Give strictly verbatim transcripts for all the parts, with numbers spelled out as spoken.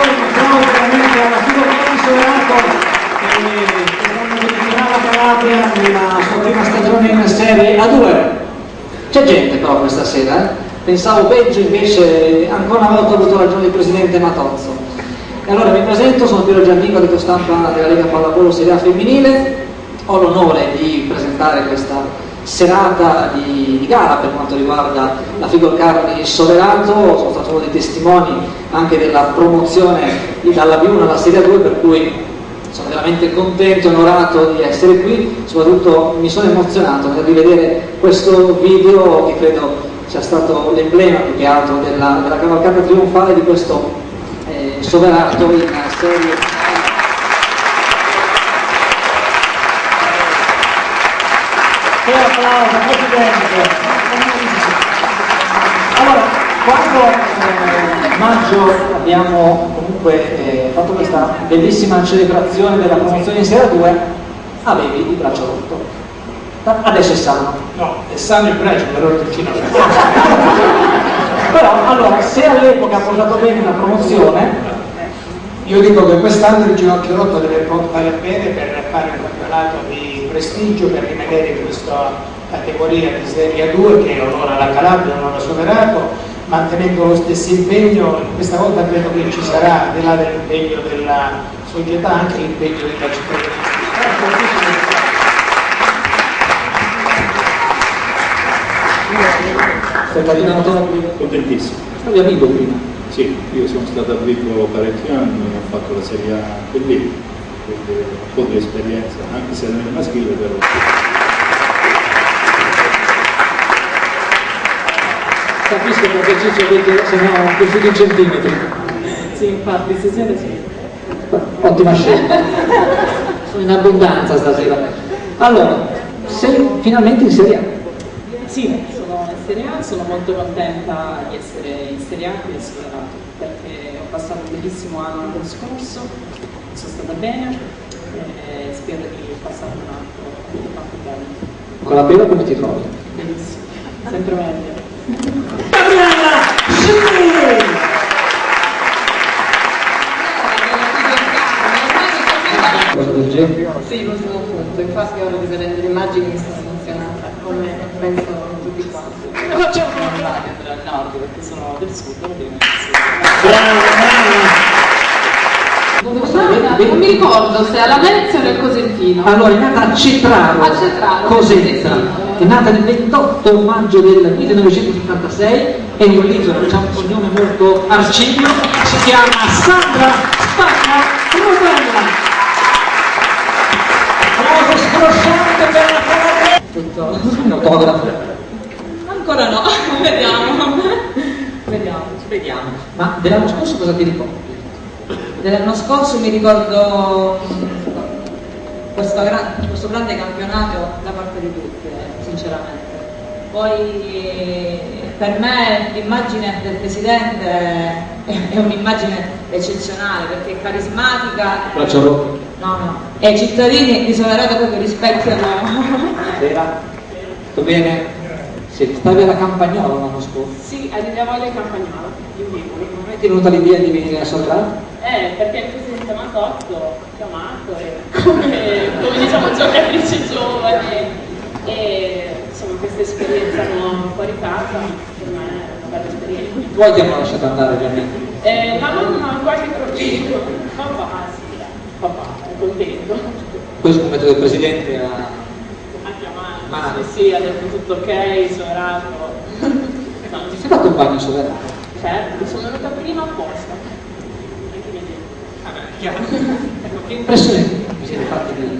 applauso veramente alla Figocchiaro di Soverato che non modificherà la Calabria nella sua prima stagione in Serie A due. C'è gente però questa sera, eh? Pensavo peggio, invece ancora una volta ho avuto ragione il presidente Matozzo. E allora mi presento, sono Piero Giannico, diretto stampa della Lega Pallavolo Serie A femminile. Ho l'onore di presentare questa serata di, di gara per quanto riguarda la Figocchiaro di Soverato. Sono stato uno dei testimoni anche della promozione dalla B uno alla Serie A due, per cui sono veramente contento e onorato di essere qui. Soprattutto mi sono emozionato nel rivedere questo video, che credo sia stato l'emblema più che altro della, della cavalcata trionfale di questo eh, Soverato in Serie A. Che applauso, Presidente. Allora, quando eh, a maggio abbiamo comunque eh, fatto questa bellissima celebrazione della promozione in Serie A due, avevi il braccio rotto. Adesso è sano. No, è sano il braccio, però il vicino Però, allora, se all'epoca ha portato bene la promozione, io dico che quest'anno il ginocchio rotto deve portare bene per fare un campionato di prestigio, per rimanere in questa categoria di Serie A due che onora la Calabria, onora Soverato, mantenendo lo stesso impegno. Questa volta credo che ci sarà, al di là dell'impegno della società, anche l'impegno della cittadinanza. Contentissimo. Stavi a Vigo prima? Sì, io sono stato a Vigo parecchi anni, ho fatto la Serie A anche lì, quindi un po' di esperienza, anche se non è maschile, però. Capisco perché Ciccio avete, se no, cresciuto in centimetri. Sì, infatti, stasera sì. Ottima scelta. Sono in abbondanza stasera. Allora, sei finalmente in Serie A. Sì, sono in Serie A, sono molto contenta di essere in Serie A qui a Soverato, perché ho passato un bellissimo anno l'anno scorso, sono stata bene e spero di passare un altro fatto bene. Con la pena come ti trovi? Benissimo, sempre meglio. Gabriella, sì! Cosa del genere? Sì, l'ultimo punto, infatti ora di vedere le immagini mi sono emozionata, come penso tutti quanti. Facciamo andare al nord perché sono del sud, va bene. Brava! Non mi ricordo se alla Venezia o nel Cosentino. Allora, è nata a Cetraro, A Cetraro, Cosenza, sì. è nata il ventotto maggio del millenovecentosettantasei, è in un libro, diciamo un cognome molto arcigno, si chiama Sandra Spagna Rosella. Applauso scrosciante per la Calabria. Tutto. Un autografo. Ancora no, vediamo. Vediamo. Vediamo. Ma dell'anno scorso cosa ti ricordi? Dell'anno scorso mi ricordo questo, gra questo grande campionato da parte di tutti, eh, sinceramente. Poi per me l'immagine del Presidente è un'immagine eccezionale perché è carismatica. Braccio rotto. No, no. E i cittadini di Soverato proprio rispecchiano. Era? Tutto bene? Sì, stavi alla Campagnola l'anno scorso. Sì, arriviamo alle Campagnole, in Vivo. Come ti è venuta l'idea di venire a Soverato? Eh, perché il Presidente Matozzo ha chiamato e come, come diciamo giocatrici giovani e insomma questa esperienza nuova fuori casa per me è una bella esperienza. I tuoi ti hanno lasciato andare ovviamente. Eh, la mamma ha qualche problema, papà sì, papà è contento. Questo come metodo del Presidente a... Ha chiamato, Male. sì, sì, ha detto tutto ok, Soverato. No, Ti sei fatto un bagno a Soverato? certo, sono venuta prima apposta. Anche vedi. Vabbè, chiaro. Ecco, che impressione vi siete fatti di...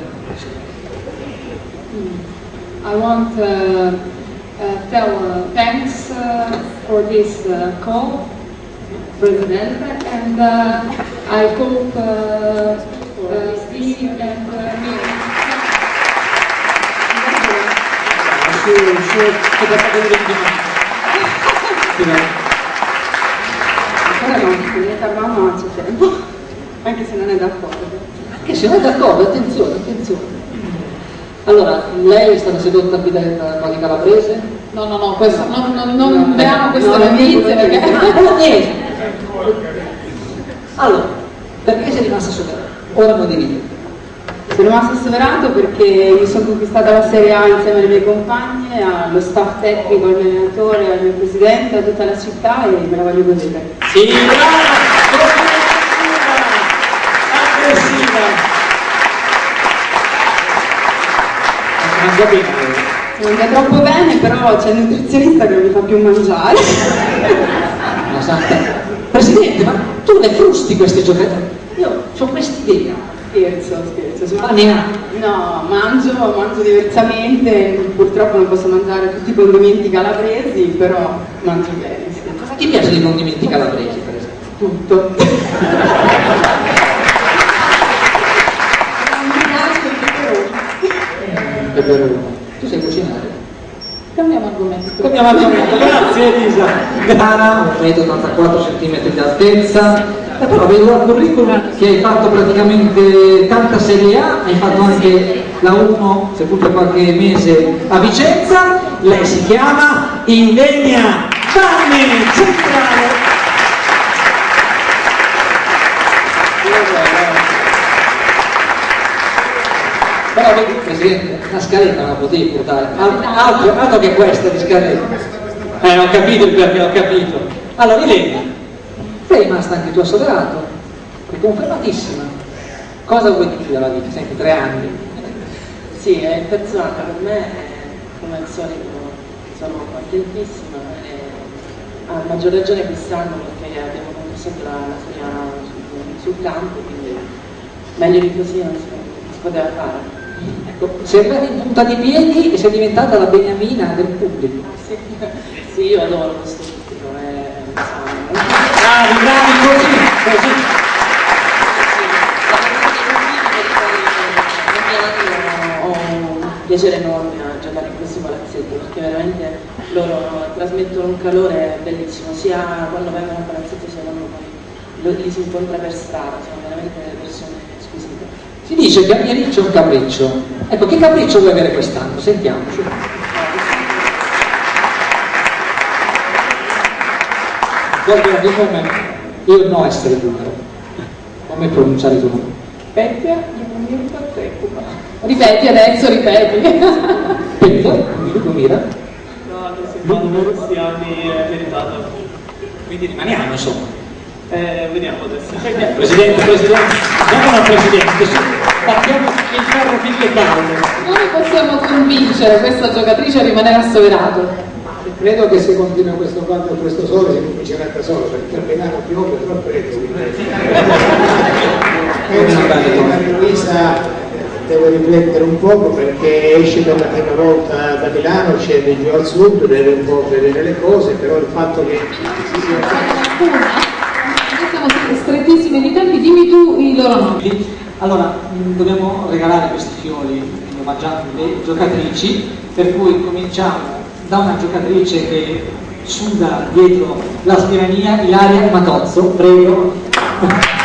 I want to uh, uh, tell uh, thanks uh, for this uh, call, President, and uh, I hope uh, uh, Steve and uh, me. Su, su, che da fare Ancora no, ne parlavamo a c'è tempo, anche se non è d'accordo. Anche se non è d'accordo, attenzione, attenzione. Allora, lei è stata sedotta a vita da di Calabrese? No, no, no, questo, non, non, non No, diamo eh, queste no, notizie no, perché... no, no, Allora, perché sei rimasta Soverato? Ora lo devi. Sono rimasta Soverato perché mi sono conquistata la Serie A insieme alle mie compagne, allo staff tecnico, al mio allenatore, al mio presidente, a tutta la città e me la voglio godere. Sì, brava! Aggressiva! Si mangia bene. Si mangia troppo bene, però c'è il nutrizionista che non mi fa più mangiare. No, santa. Presidente, ma tu le frusti questi giocatori? Io ho quest'idea. Scherzo, scherzo. Sono... Ah, ne ha? No, mangio, mangio diversamente, purtroppo non posso mangiare tutti i condimenti calabresi, però mangio bene. Sì. Cosa ti piace dei condimenti calabresi, per esempio? Tutto. Non mi piace il peperone. Il peperone. Tu sai cucinare? Cambiamo argomento. Cambiamo argomento, grazie Elisa. Gara, un metro e ottantaquattro centimetri di altezza. Eh, però vedo dal curriculum che hai fatto praticamente tanta Serie A, hai fatto anche la uno, seppur per qualche mese, a Vicenza. Lei si chiama Indegna Vanni, centrale. Però vedi, Presidente, una scaletta non la potevi portare, altro, altro che questa di scaletta. Eh, ho capito il perché, ho capito. Allora, Elena, sei rimasta anche tu a Soverato, è confermatissima. Cosa vuoi dire dalla vita? Senti, tre anni. Sì, è il terzo anno per me, come al solito sono contentissima, e a maggior ragione quest'anno perché abbiamo conquistato la, la Serie A sul, sul campo, quindi meglio di così non si, non si poteva fare. Ecco, sei arrivata in punta di piedi e sei diventata la beniamina del pubblico. Sì, sì, io adoro questo pubblico, è un sogno. Bravi, bravi, così, così. Ho un piacere enorme a giocare in questi palazzetti perché veramente loro trasmettono un calore bellissimo, sia quando vengono a palazzetti sia quando poi li si incontra per strada, sono veramente delle persone squisite. Si dice che a Miericcio è un capriccio. Ecco, che capriccio vuoi avere quest'anno? Sentiamoci. Guarda, di nome, io no essere numero. Come pronunciare il tuo nome? Peppe, ripeti adesso, ripeti. Peppe, Lumira? No, che si fanno questi anni è meritato. Quindi rimaniamo, insomma. Eh, vediamo adesso. Presidente, Presidente, andiamo al Presidente, partiamo il ferro figlie calde. Come possiamo convincere questa giocatrice a rimanere a Soverato? Credo che se continua questo quadro e questo sole si comincerà da solo, perché il Milano piove troppo e penso che Maria Luisa deve riflettere un poco perché esce per la prima volta da Milano, scende giù al sud, deve un po' vedere le cose, però il fatto che si sia... Siamo strettissimi di tempi, dimmi tu i loro nomi. Allora, dobbiamo regalare questi fiori omaggiando le giocatrici, per cui cominciamo da una giocatrice che suda dietro la scrivania, Ilaria Matozzo, prego.